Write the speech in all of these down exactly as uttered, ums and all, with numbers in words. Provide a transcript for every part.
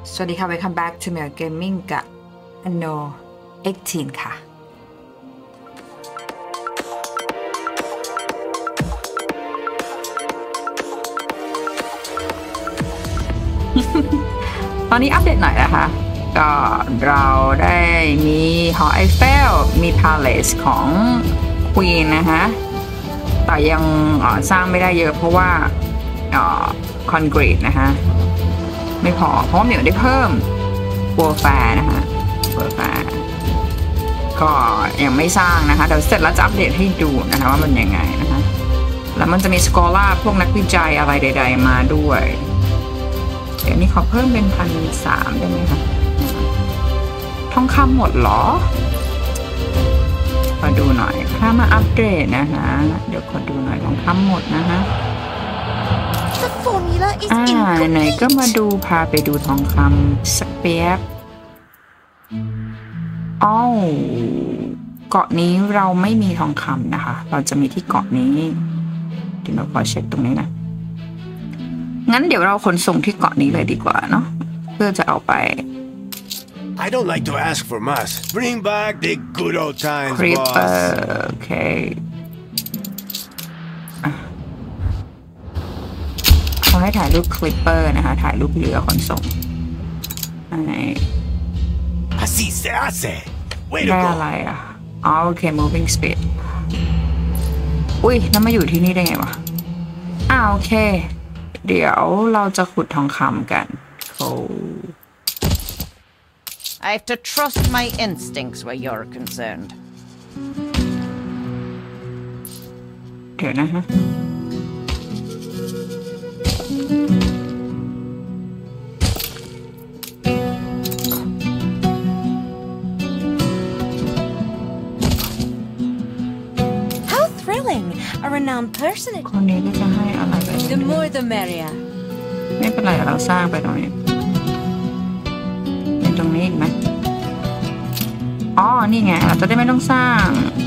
สวัสดีค่ะ Welcome back to Mail Gaming กับ Anno สิบแปด ค่ะตอนนี้อัปเดตหน่อยนะคะก็เราได้มีหอไอเฟลมีพาเลสของควีนนะคะแต่ยังสร้างไม่ได้เยอะเพราะว่าคอนกรีตนะคะไม่พอเพราะว่าเหมียวได้เพิ่มวัวแฟร์นะคะวัวแฟร์ก็ยังไม่สร้างนะคะเดี๋ยวเสร็จแล้วจะอัปเดตให้ดูนะคะว่ามันยังไงนะคะแล้วมันจะมีสกอล่าพวกนักวิจัยอะไรใดๆมาด้วยเดี๋ยวนี้ขอเพิ่มเป็นพันสามได้ไหมคะทองคำหมดหรอมาดูหน่อยถ้ามาอัปเดตนะคะเดี๋ยวขอดูหน่อยทองคำหมดนะคะอ่าไหนก็มาดูพาไปดูทองคำสักแป๊บอ้าวเกาะนี้เราไม่มีทองคำนะคะเราจะมีที่เกาะนี้เดี๋ยวเราขอเช็คตรงนี้นะงั้นเดี๋ยวเราขนส่งที่เกาะนี้เลยดีกว่าเนาะเพื่อจะเอาไป I don't like to ask for much. Bring back the good old times, Creeper โอเคเขาให้ถ่ายรูปคลิปเปอร์นะคะถ่ายรูปเรือขนส่งอะไร Así se hace. ได้อะไรอ่ะอ๋อโอเค moving speed อุ้ยแล้วมาอยู่ที่นี่ได้ไงวะอ้าวโอเคเดี๋ยวเราจะขุดทองคำกันโอ้ I have to trust my instincts where you're concerned. เดี๋ยวนะฮะ A renowned person. คนนี้ก็จะให้อะไรไป The more the merrier. ไม่เป็นไรเราสร้างไปตรงนี้ในตรงนี้อีกไหมอ๋อนี่ไงเราจะได้ไม่ต้องสร้าง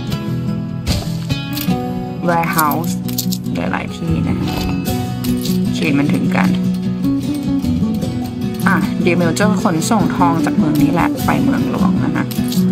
warehouse หลายๆที่นะขีดมันถึงกันอ่ะเดี๋ยวเมลจะขนส่งทองจากเมืองนี้แหละไปเมืองหลวงนะนะ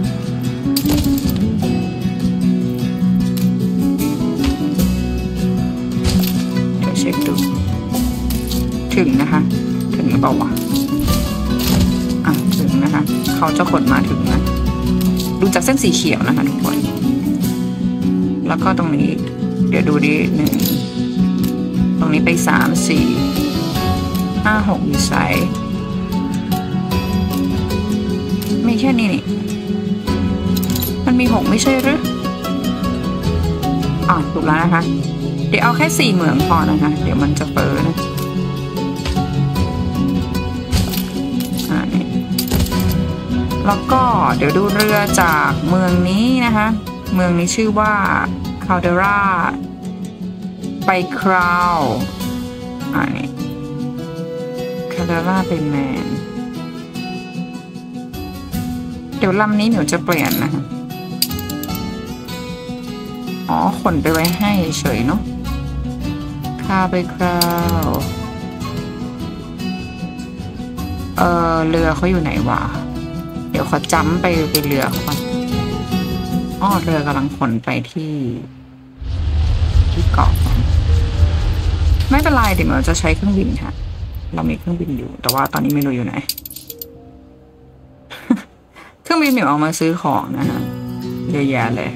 เช็คดูถึงนะคะถึงหรือเปล่าวะอ่ะถึงนะคะเขาจะขนมาถึงนะดูจากเส้นสีเขียวนะคะทุกคนแล้วก็ตรงนี้เดี๋ยวดูดิหนึ่งตรงนี้ไปสามสี่ห้าหกอยู่ไซส์มีแค่นี้นี่มันมีหกไม่ใช่หรืออ่ะถูกแล้วนะคะเดี๋ยวเอาแค่สี่เหมืองพอนะคะเดี๋ยวมันจะเฟ้อนะอ่านี่แล้วก็เดี๋ยวดูเรือจากเมืองนี้นะคะเมืองนี้ชื่อว่าคาเดราไปคราวอ่านี่คาเดราไปแมนเดี๋ยวลำนี้เดี๋ยวจะเปลี่ยนนะคะอ๋อขนไปไว้ให้เฉยเนาะคาไปคราวเออเรือเขาอยู่ไหนวะเดี๋ยวเขาจ้ำไปไปเรือก่อนอ้อเรือกำลังขนไปที่ที่เกาะไม่เป็นไรเดี๋ยวเราจะใช้เครื่องบินค่ะเรามีเครื่องบินอยู่แต่ว่าตอนนี้ไม่รู้อยู่ไหน เครื่องบินเหมียวเอามาซื้อของนะฮะเยอะแยะเลย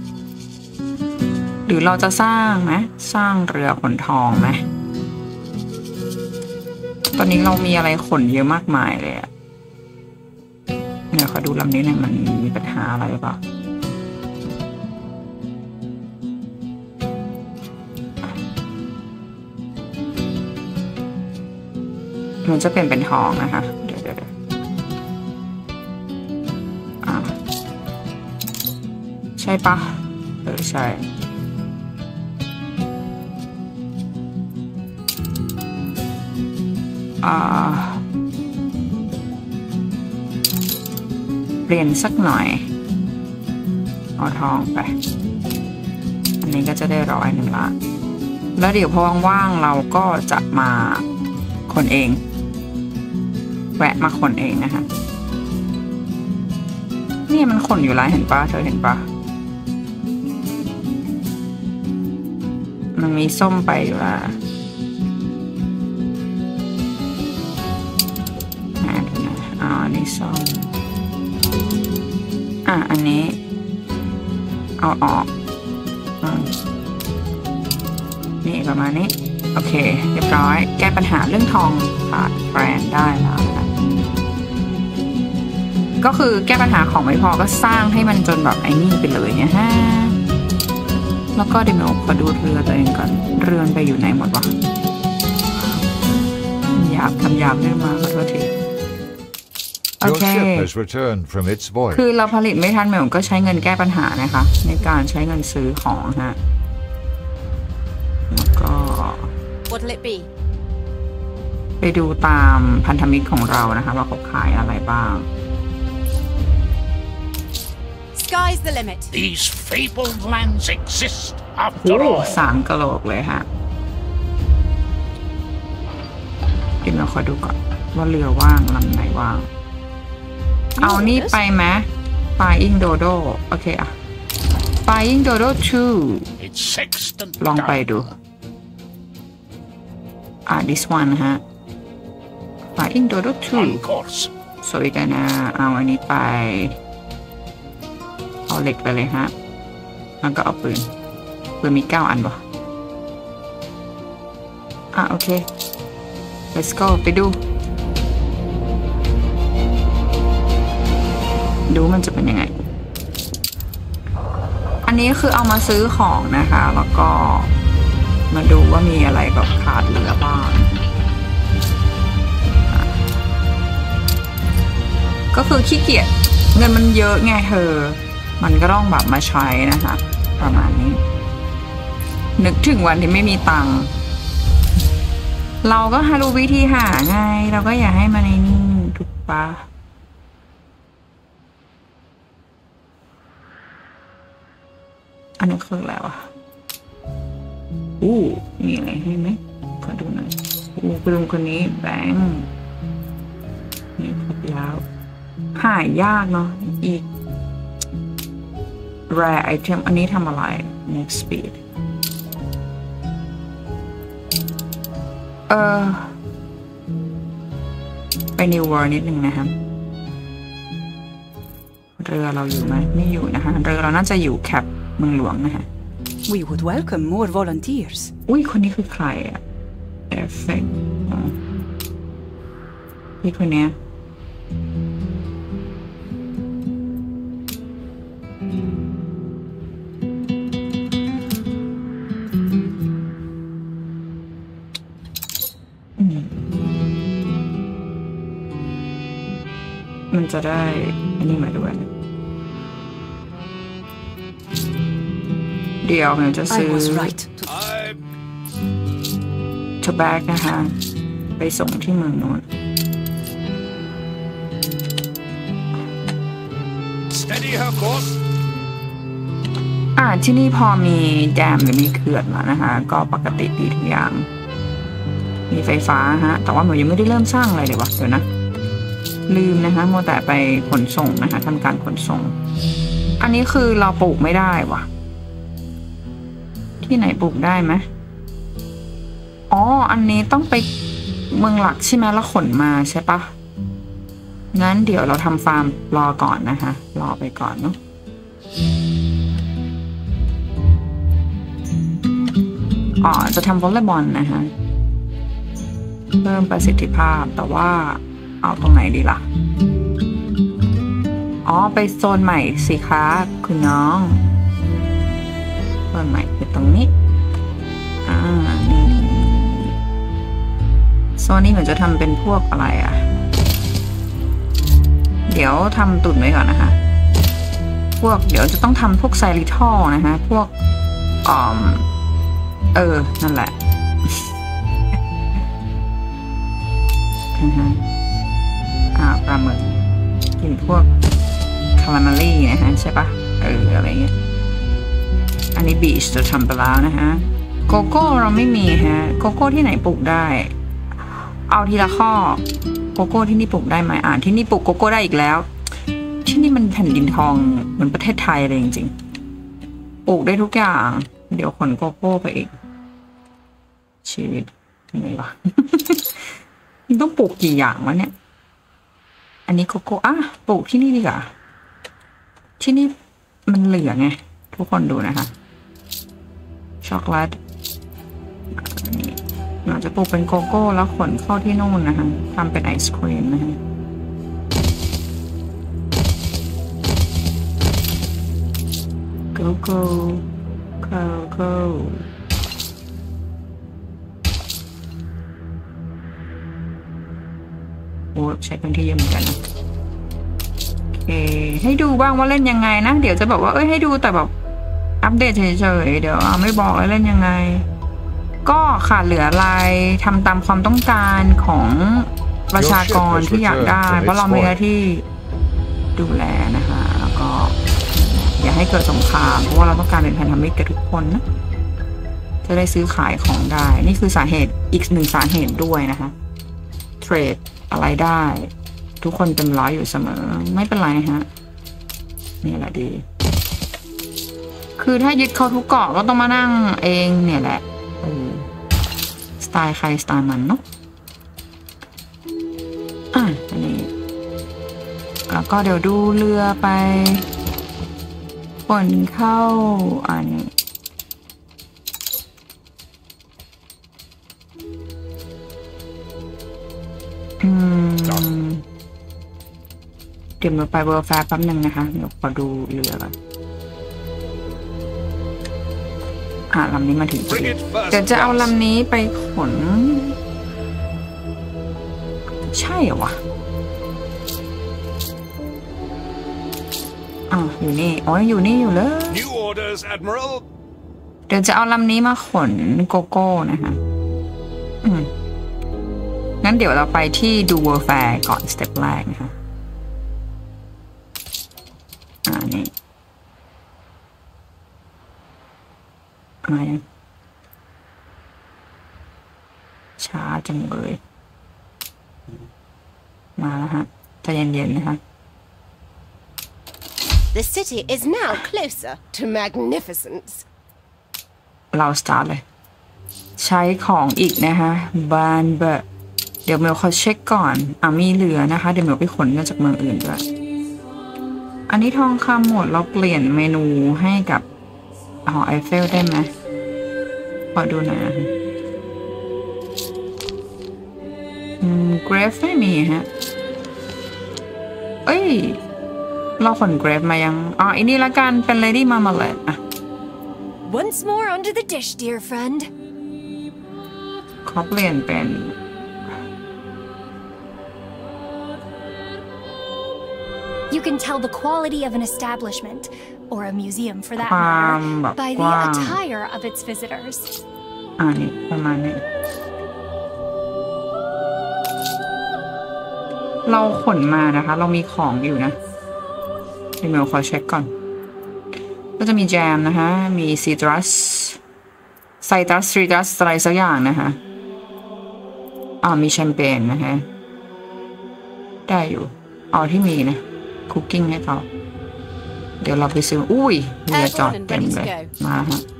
หรือเราจะสร้างไหมสร้างเรือขนทองไหมตอนนี้เรามีอะไรขนเยอะมากมายเลยอะเดี๋ยวขอดูลำนี้หน่อยมันมีปัญหาอะไรหรือเปล่ามันจะเป็นเป็นทองนะคะเดี๋ยวเดี๋ยวอ่าใช่ปะเออใช่เปลี่ยนสักหน่อยเอาทองไปอันนี้ก็จะได้ร้อยหนึ่งละแล้วเดี๋ยวพอว่างๆเราก็จะมาคนเองแวะมาขนเองนะคะนี่มันขนอยู่แล้วเห็นปะเธอเห็นปะมันมีส้มไปอยู่ละอ่าดูนะอ๋อนี่ส้มอ่ะอันนี้เอาออกอนี่ประมาณนี้โอเคเรียบร้อยแก้ปัญหาเรื่องทองขาดแบรนด์ได้แล้วนะก็คือแก้ปัญหาของไม่พอก็สร้างให้มันจนแบบไอ้นี่ไปเลยเนี่ยฮะแล้วก็เดี๋ยวขอดูเรือตัวเองก่อนเรือนไปอยู่ไหนหมดวะหยาบคำหยาบเรื่องมาขอโทษทีโอเคคือเราผลิตไม่ทันเหมือนก็ใช้เงินแก้ปัญหานะคะในการใช้เงินซื้อของฮะแล้วก็ What'll it be? ไปดูตามพันธมิตรของเรานะคะว่าเขาขายอะไรบ้าง Sky's the limit. These fabled lands exist โอ้ after all. สามกะโหลกเลยฮะเดี๋ยวเราขอดูก่อนว่าเรือว่างลำไหนว่างเอานี่ไปไหม Flying Dodo โอเคอะ Flying Dodo ทู It's sextant ลองไปดูอ่า this one ฮะ Flying Dodo ทู on course. สวยกันนะเอาอันนี้ไปเอาเหล็กไปเลยฮะแล้วก็เอาปืนปืนมีเก้าอันป่ะอ่ะโอเค let's go ไปดูดูมันจะเป็นยังไงอันนี้คือเอามาซื้อของนะคะแล้วก็มาดูว่ามีอะไรแบบขาดเหลือบ้างก็คือขี้เกียจเงินมันเยอะไงเธอมันก็ต้องแบบมาใช้นะคะประมาณนี้นึกถึงวันที่ไม่มีตังค์เราก็หารู้วิธีหาไงเราก็อยากให้มันในนี่ถูกปะอันนี้คืออะไรวะอู้มีอะไรให้ไหมขอดูหน่อยอู้คุณลุงคนนี้แบงค์นี่ครบแล้วหายยากเนาะอีก rare item อันนี้ทำอะไร next speed เออไป new world นิดนึงนะครับเรือเราอยู่ไหมไม่อยู่นะคะเรือเราน่าจะอยู่แคปเมืองหลวงนะคะ We would welcome more volunteers. อุ้ยคนนี้คือใครอะ Effect พี่คนเนี้ยมันจะได้อันนี้มาด้วยเดี๋ยวมันจะซื้อ I was right. I... ทแบกนะคะไปส่งที่เมืองโน้น Steady her course. อ่าที่นี่พอมีแดมหรือมีเขื่อนแล้วนะคะก็ปกติดีทุกอย่างมีไฟฟ้าฮะแต่ว่าหนูยังไม่ได้เริ่มสร้างอะไรเลยวะเดี๋ยวนะลืมนะคะโมแต่ไปขนส่งนะคะทำการขนส่งอันนี้คือเราปลูกไม่ได้วะที่ไหนปลูกได้ไหมอ๋ออันนี้ต้องไปเมืองหลักใช่ไหมแล้วขนมาใช่ปะงั้นเดี๋ยวเราทำฟาร์มรอก่อนนะคะรอไปก่อนเนาะอ๋อจะทำวอลเลย์บอลนะคะเพิ่มประสิทธิภาพแต่ว่าเอาตรงไหนดีล่ะอ๋อไปโซนใหม่สิคะคุณน้องโซนใหม่คือตรงนี้อ่านี่โซนนี้เหมือนจะทำเป็นพวกอะไรอ่ะเดี๋ยวทำตุ่นไว้ก่อนนะคะพวกเดี๋ยวจะต้องทำพวกไซริทอลนะคะพวกอ่อมเออนั่นแหละอ่าปลาหมึกกินพวกคาราเมลลี่นะฮะใช่ปะเอออะไรเงี้ยอันนี้บีชจะทำไปแล้วนะฮะโกโก้เราไม่มีฮะโกโก้ที่ไหนปลูกได้เอาทีละข้อโกโก้ที่นี่ปลูกได้ไหมอ่านที่นี่ปลูกโกโก้ได้อีกแล้วที่นี่มันแผ่นดินทองเหมือนประเทศไทยเลยจริงๆปลูกได้ทุกอย่างเดี๋ยวขนโกโก้ไปอีกชีวิตยังไงวะ มันต้องปลูกกี่อย่างวะเนี่ยอันนี้โกโก้อ่ะปลูกที่นี่ดีกว่าที่นี่มันเหลือไงทุกคนดูนะคะช็อกโกแลตนี่เราจะปลูกเป็นโกโก้แล้วขนเข้าที่นู่นนะคะทำเป็นไอศครีมนะคะโกโก้โกโก้โอ้ใช้พื้นที่เยอะเหมือนกันนะโอเคให้ดูบ้างว่าเล่นยังไงนะเดี๋ยวจะบอกว่าเอ้ยให้ดูแต่แบบอัปเดตเฉยๆเดี๋ยวไม่บอกเล่นยังไงก็ขาดเหลืออะไรทำตามความต้องการของประชากรที่อยากได้เพราะเรามีหน้าที่ดูแลนะคะแล้วก็อย่าให้เกิดสงครามเพราะว่าเราต้องการเป็นพันธมิตรกับทุกคนนะจะได้ซื้อขายของได้นี่คือสาเหตุอีกหนึ่งสาเหตุด้วยนะคะเทรดอะไรได้ทุกคนเต็มร้อยอยู่เสมอไม่เป็นไรฮะนี่แหละดีคือถ้ายึดเขาทุกเกาะก็ต้องมานั่งเองเนี่ยแหละสไตล์ใครสไตล์มันเนาะอ่ะอันนี้แล้วก็เดี๋ยวดูเรือไปฝนเข้าอันนี้อืมเดี๋ยวเราไปเวอร์แฟร์แป๊บนึงนะคะเดี๋ยวขอดูเรือก่อนอ่ะลำนี้มาถึงพอดีเดี๋ยวจะเอาลำนี้ไปขนใช่เหรอวะอ่ะอยู่นี่อ๋ออยู่นี่อยู่เลย New orders, Admiral. เดี๋ยวจะเอาลำนี้มาขนโกโก้นะคะอืมงั้นเดี๋ยวเราไปที่ดูเวอร์แฟร์ก่อนสเต็ปแรกนะคะอ่านี่มายังช้าจังเลยมาแล้วฮะใจเย็นๆนะคะ The city is now closer to magnificence. เราสตาร์ทเลยใช้ของอีกนะคะบานเบอร์เดี๋ยวเมลเขาเช็คก่อนอ่ะมีเหลือนะคะเดี๋ยวเมลไปขนมาจากเมืองอื่นด้วยอันนี้ทองคำหมดเราเปลี่ยนเมนูให้กับหอไอเฟลได้ไหมขอดูหน่อยอืมเกรฟไม่มีฮะเอ้ยเราขนเกรฟมายังอ๋ออันนี้ละกันเป็น Lady Marmalade อ่ะ Once more under the dish, dear friend. ขอเปลี่ยนเป็น You can tell the quality of an establishment, or a museum for that ความ matter, แบบ by ก the ว้าง attire of its visitors. อ่านี่ประมาณนี้เราขนมานะคะเรามีของอยู่นะเดี๋ยวขอเช็คก่อนก็จะมีแจมนะคะมีซีตรัสไซตรัสซีตรัสอะไรสักอย่างนะคะอ่ามีแชมเปญนะคะได้อยู่เอาที่มีนะคุกกิ้งให้เขาเดี๋ยวเราไปซื้ออุ้ยเรือจอดเต็มเลยมาฮะ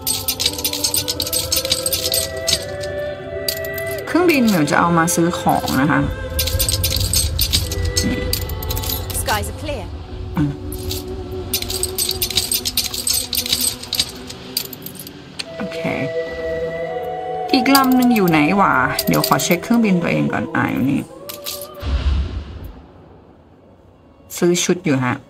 เครื่องบินเดี๋ยวจะเอามาซื้อของนะคะ Skies are clear. โอเคอีกลำหนึ่งอยู่ไหนวะเดี๋ยวขอเช็คเครื่องบินตัวเองก่อนอ่าอยู่นี่ซื้อชุดอยู่ฮะ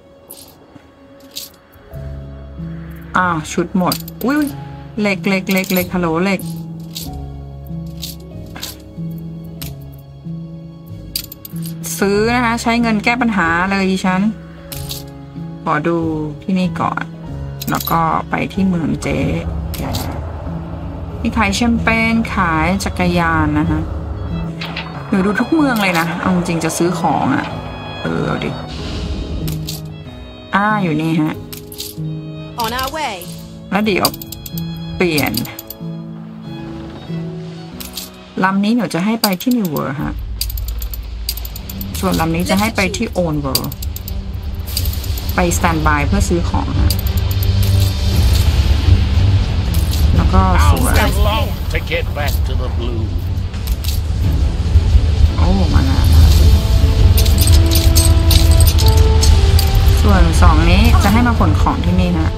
อ้าวชุดหมดอุ้ยเล็กเล็กเล็กเล็กฮัลโหลเล็กซื้อนะคะใช้เงินแก้ปัญหาเลยดิฉันขอดูที่นี่ก่อนแล้วก็ไปที่เมืองเจ๊นี่ขายแชมเปญขายจักรยานนะคะหนูดูทุกเมืองเลยนะเอาจริงจะซื้อของอ่ะเออเอาดิอ่าอยู่นี่ฮะ On our way. แล้วเดี๋ยวเปลี่ยนลำนี้หนูจะให้ไปที่นิวเวิร์ฮะส่วนลำนี้จะให้ไปที่โอนเวอร์ไปสแตนบายเพื่อซื้อของนะแล้วก็ส่วน How long to get back to the blue? โอ้มานานแล้วส่วนสองนี้จะให้มาขนของที่นี่นะ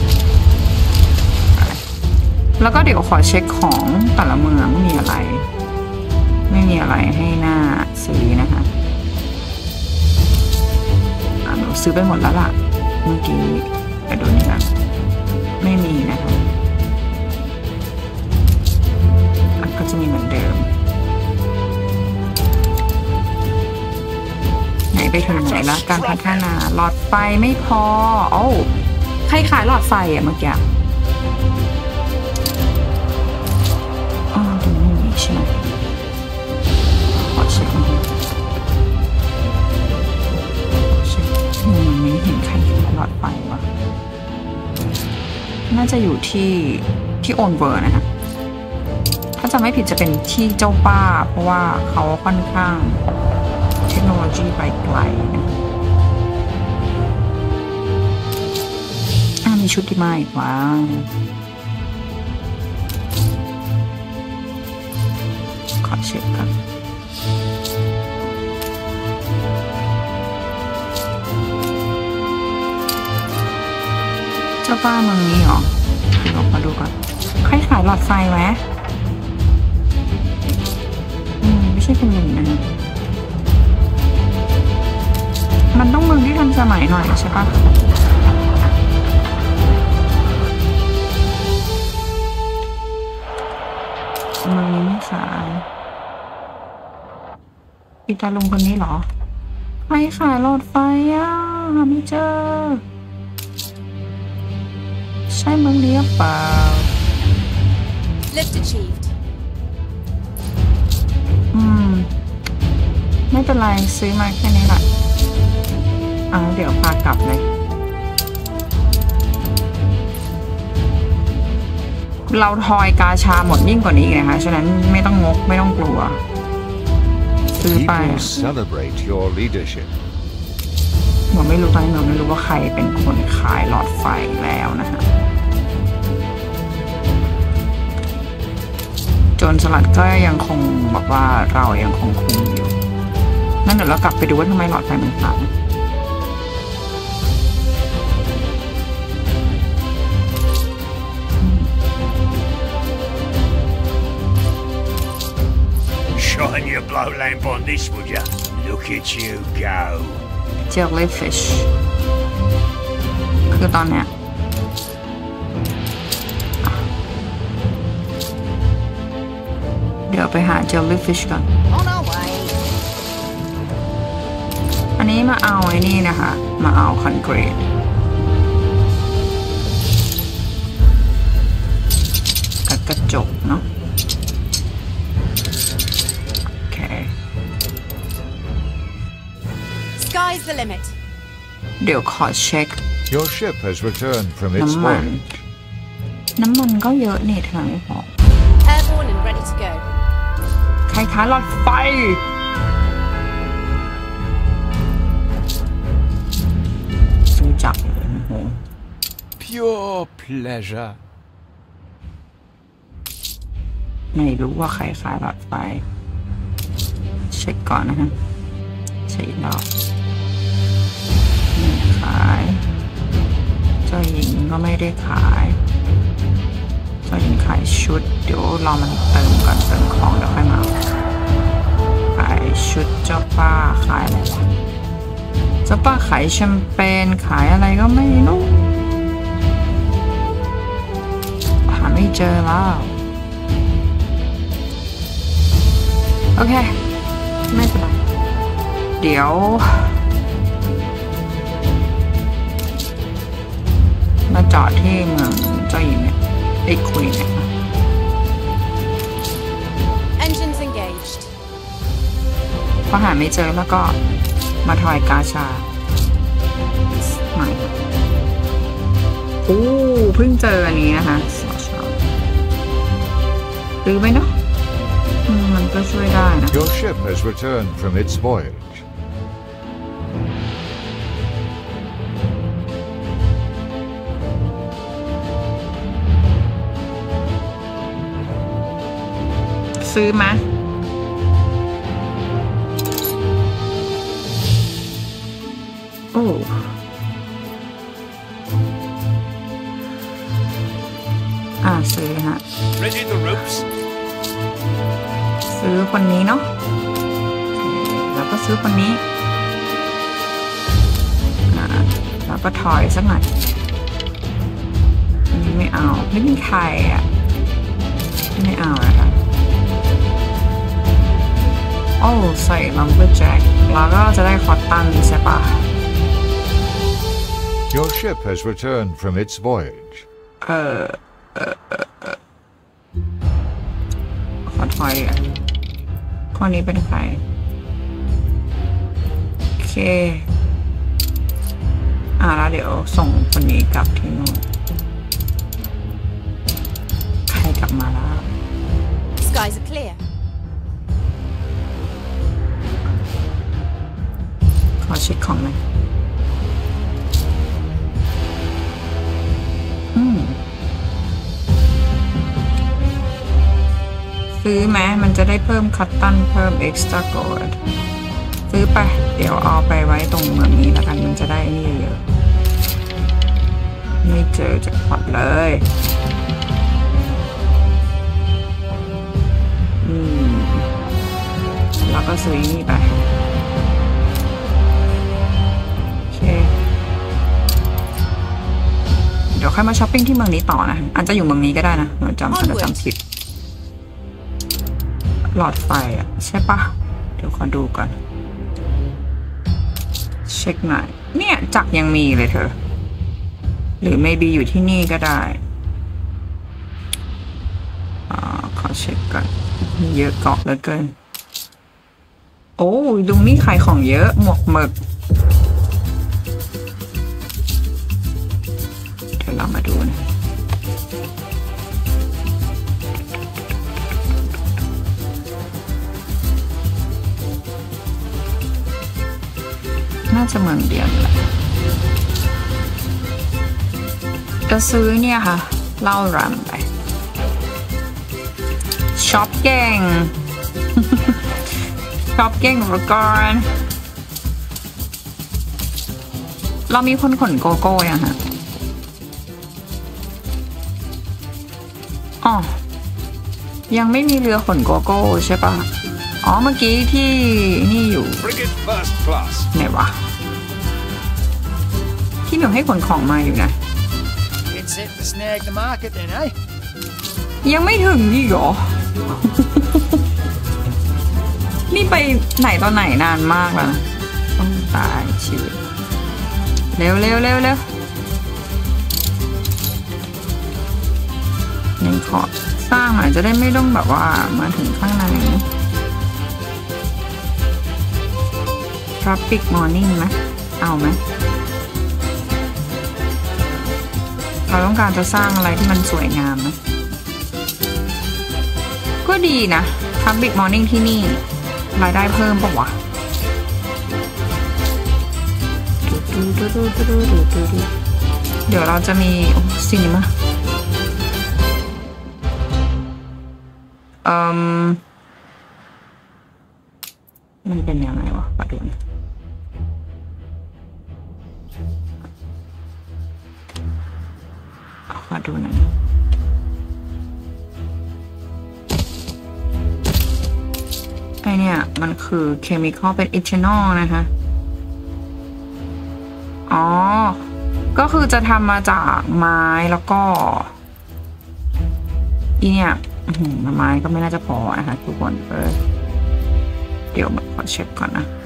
แล้วก็เดี๋ยวขอเช็คของแต่ละเมืองไม่มีอะไรไม่มีอะไรให้หน้าซื้อนะคะอ่าหนูซื้อไปหมดแล้วล่ะเมื่อกี้ไปดูนี่กันไม่มีนะคะก็จะมีเหมือนเดิมไหนไปถึงไหนละการพัฒนาหลอดไฟไม่พอโอ้ใครขายหลอดไฟอะเมื่อกี้อ๋อตรงนี้ใช่ไหมขอเช็คเช็คมันไม่เห็นใครขายหลอดไฟวะน่าจะอยู่ที่ที่โอนเวอร์นะคะถ้าจำไม่ผิดจะเป็นที่เจ้าป้าเพราะว่าเขาค่อนข้างเทคโนโลยีไปไกลนะอ่ามีชุดที่มาอีกว่าขอเช็คกันเจ้าป้าเมืองนี้เหรอลองมาดูก่อนใครขายหลอดไฟไหมอืมไม่ใช่เป็นอย่างนั้นมันต้องเมืองที่ทันสมัยหน่อยใช่ปะเมืองนี้ไม่ขายอีตาลุงคนนี้เหรอใครขายหลอดไฟอ่ะหาไม่เจอใช่เมืองนี้หรือเปล่า Lift achieved. อืมไม่เป็นไรซื้อมาแค่นี้แหละเอาเดี๋ยวพากลับเลยเราทอยกาชาหมดยิ่งกว่านี้อีกนะคะฉะนั้นไม่ต้องงกไม่ต้องกลัวซื้อไป People celebrate your leadership. หนูไม่รู้ตอนนี้หนูไม่รู้ว่าใครเป็นคนขายหลอดไฟแล้วนะคะโจรสลัดก็ยังคงบอกว่าเรายังคงคุมอยู่นั่นเดี๋ยวเรากลับไปดูว่าทำไมหลอดไฟมันขาด Shine your blow lamp on this, would ya? Look at you go. Jellyfish คือตอนเนี้ยเดี๋ยวไปหา Jellyfish ก่อน On our way. อันนี้มาเอาไอ้นี่นะคะมาเอาคอนกรีตกับกระจกเนาะโอเค Sky's the limit. เดี๋ยวขอเช็ค Your ship has returned from its น้ำมัน voyage. น้ำมันก็เยอะนี่ทางไม่พอ Airborne and ready to go. ใครค้าหลอดไฟซื้อจักเลยโอ้โห Pure pleasure. ไม่รู้ว่าใครขายหลอดไฟเช็คก่อนนะฮะเช็คดอกไม่ขายเจ้าหญิงก็ไม่ได้ขายเจ้าหญิงขายชุดเดี๋ยวรอมันเติมก่อนเติมของเดี๋ยวค่อยมาขายชุดเจ้าป้าขายอะไรวะเจ้าป้าขายแชมเปญขายอะไรก็ไม่รู้หาไม่เจอแล้วโอเคไม่เป็นไรเดี๋ยวมาจอดที่เมืองเจ้าหญิงเนี่ยไอ้คุยเนี่ย Engines engaged. พอหาไม่เจอแล้วก็มาทอยกาชาใหม่โอ้เพิ่งเจออันนี้นะคะสอชอบหรือไหมเนาะมันก็ช่วยได้นะ Your ship has returned from its voyage. ซื้อมาโอ้อ่าซื้อฮะ Ready the ropes? ซื้อคนนี้เนาะแล้วก็ซื้อคนนี้อ่าแล้วก็ถอยสักหน่อยอันนี้ไม่เอาไม่มีใครอ่ะไม่เอานะคะโอ้ใส่ลัมเบอร์แจ็คแล้วก็จะได้คอตตันใช่ปะ Your ship has returned from its voyage. เออเออเออเออขอถอยอ่ะคนนี้เป็นใครโอเคอ่าแล้วเดี๋ยวส่งคนนี้กลับที่นู่นใครกลับมาแล้ว Skies are clear. ขอเช็คของหน่อยอืมซื้อไหมมันจะได้เพิ่มคัตตันเพิ่ม extra gold ซื้อไปเดี๋ยวเอาไปไว้ตรงเมืองนี้แล้วกันมันจะได้นี่เยอะไม่เจอจะพอดเลยอืมแล้วก็ซื้อนี่ไปโอเคเดี๋ยวค่อยมาช้อปปิ้งที่เมืองนี้ต่อนะอาจจะอยู่เมืองนี้ก็ได้นะเราจำอาจจะจำผิดหลอดไฟอ่ะใช่ปะเดี๋ยวขอดูก่อนเช็คหน่อยเนี่ยจักรยังมีเลยเธอหรือ maybe อยู่ที่นี่ก็ได้อ่าขอเช็คก่อนมีเยอะเกาะเหลือเกินโอ้ยตรงนี้ขายของเยอะหมวกหมึกเดี๋ยวเรามาดูนะน่าจะเมืองเดียวแหละก็ซื้อเนี่ยค่ะเหล้ารำไปช็อปเก่ง ช็อปเก่งอุปกรณ์เรามีคนขนโกโก้ยังฮะอ๋อยังไม่มีเรือขนโกโก้ใช่ปะอ๋อเมื่อกี้ที่นี่อยู่ Frigate first class. ไหนวะที่หนูให้ขนของมาอยู่นะ Get set to snag the market then, eh? ยังไม่ถึงอีกเหรอ นี่ไปไหนตอนไหนนานมากแล้วนะต้องตายชีวิตเร็วเร็วเร็วเร็วยังขอสร้างหน่อยจะได้ไม่ต้องแบบว่ามาถึงข้างใน Tropic Morning ไหมเอาไหมเราต้องการจะสร้างอะไรที่มันสวยงามนะก็ดีนะ Tropic Morning ที่นี่รายได้เพิ่มปะวะเดี๋ยวเราจะมีซีนีมาเอ่อมันเป็นยังไงวะขอดูนะขอดูหน่อยไอเนี่ยมันคือเคมีคอลเป็นอิทานอลนะคะอ๋อก็คือจะทำมาจากไม้แล้วก็อีเนี่ยไม้ก็ไม่น่าจะพอนะคะทุกคนเออเดี๋ยวขอเช็คก่อนนะ